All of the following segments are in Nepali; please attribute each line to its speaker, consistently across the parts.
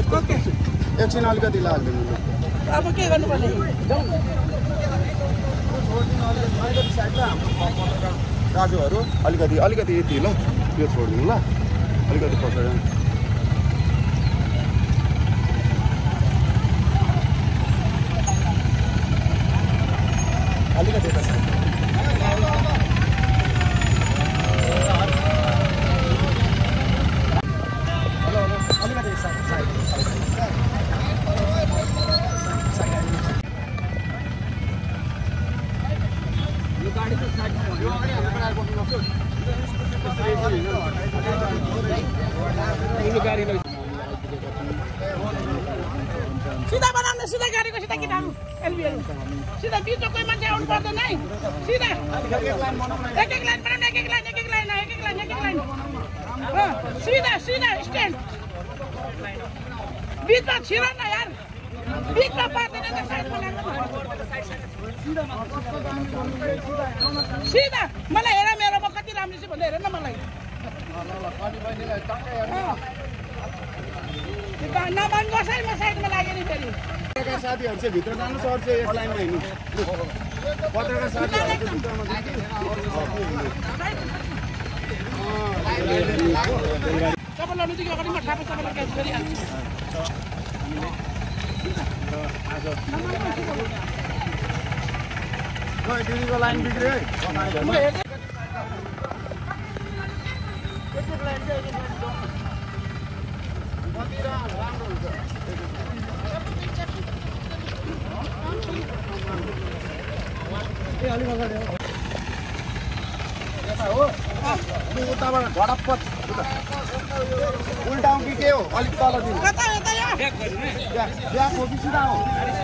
Speaker 1: एकछिन अलिकति लाग्दैन
Speaker 2: अब के गर्नुपर्ने
Speaker 1: दाजुहरू अलिकति यति ल त्यो छोडिदिनु ल अलिकति पछाडि अलिकति यता साइड अलिकति साइड
Speaker 2: सीधा बनाउनु सीधा गाडीको सीधा किटानु एलबीएल सीधा बिचमा कोही मान्छे आउनु पर्दैन है सीधा एक लाइन बनाउनु एक लाइन सीधा स्ट्यान्ड बिचमा छिर न यार बिचमा पर्दैन त साइडमा लाग्नु सीधा मलाई हेर मेरोमा कति राम्रो छ भन्दै हेर न मलाई नभन्नुहोस् है म साइडमा लागेँ नि फेरि
Speaker 1: पत्रकार साथीहरू चाहिँ भित्र जानु सर्छ एक लाइनमा हिँड्नु पत्रकार साथीहरू
Speaker 2: तपाईँलाई नजिक अगाडि म ठापे तपाईँलाई क्याच गरिहाल्छु
Speaker 1: दिदीको लाइन बिग्रियो है उताबाट झडप्पत उल्टाउँ कि के हो अलिक तल दिनु ब्याक हो कि सिधा हो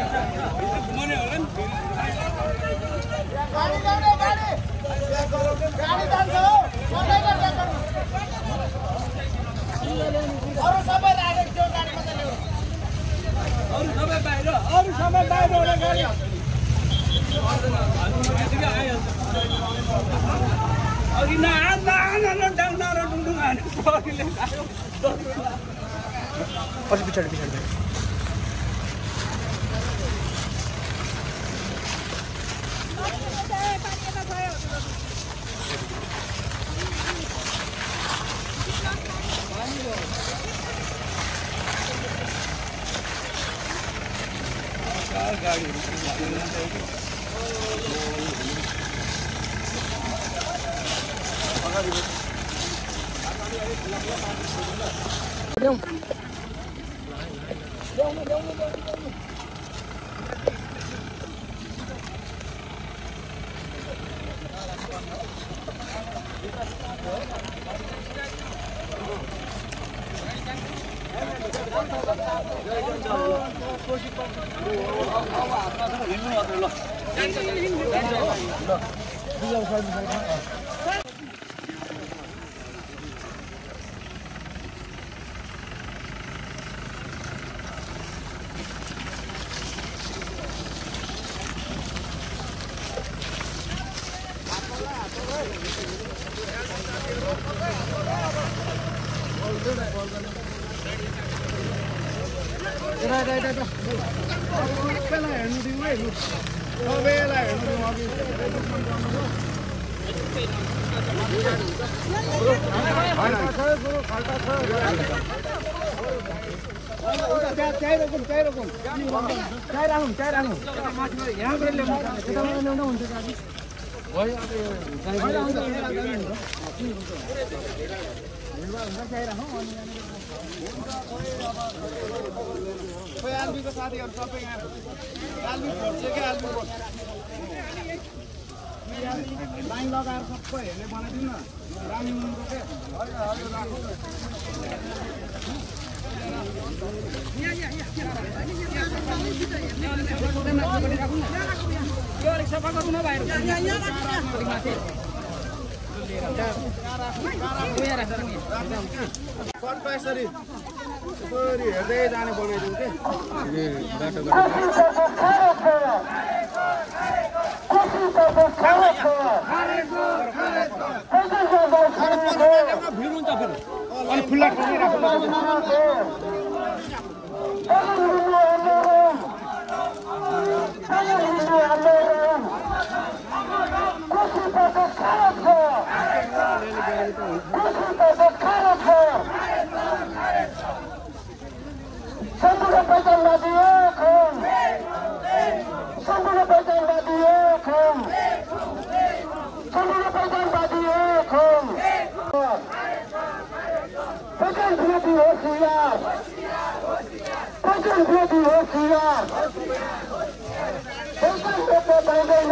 Speaker 2: अरू सबै बाहिर होला गाडी
Speaker 3: पछाडि
Speaker 1: आलबीको साथीहरू सबै यहाँ आलबी फोड्छ क्या आलबीको लाइन लगाएर सबै हेर्ने बनाइदिनु न राम्रो क्या
Speaker 2: सफा गर्नु न बाहिर
Speaker 1: यसरी हेर्दै जाने बनाइदिउँ के भिड हुन्छ फेरि अलि खुल्ला
Speaker 3: खोजी होशियार पाइँदैन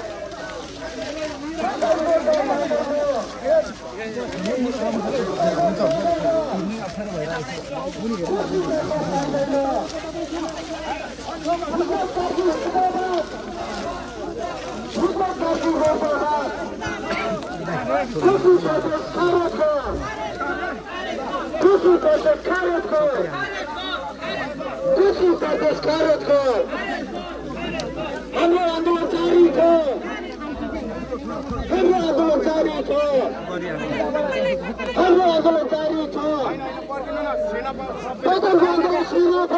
Speaker 3: हाम्रो आन्दोलन जारी छ हाम्रो आन्दोलन जारी छ हाम्रो आन्दोलन जारी छ आन्दोलन